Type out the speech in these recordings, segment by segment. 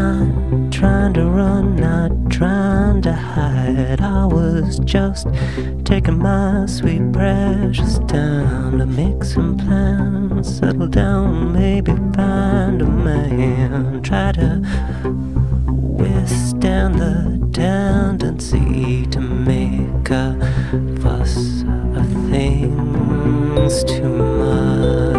not trying to run, not trying to hide. I was just taking my sweet precious time to make some plans, settle down, maybe find a man. Try to withstand the tendency to make a fuss of things too much.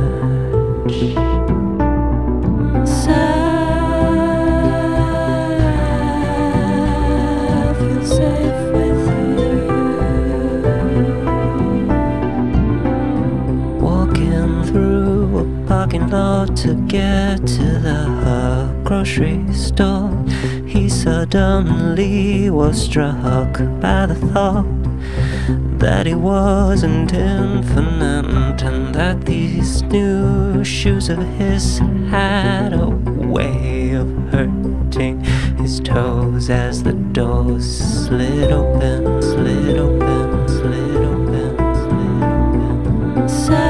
Through a parking lot to get to the grocery store, he suddenly was struck by the thought that he wasn't infinite, and that these new shoes of his had a way of hurting his toes as the doors slid open, slid open, slid open, slid open.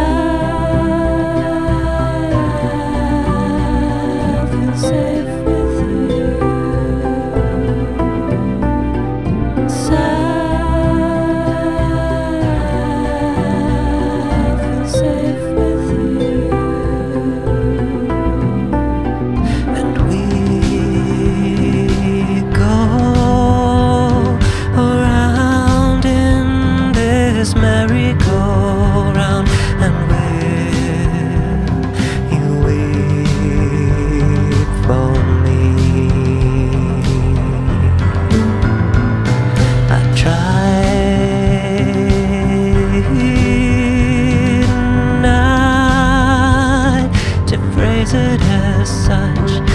Merry-go-round, and will you wait for me? I tried not to phrase it as such,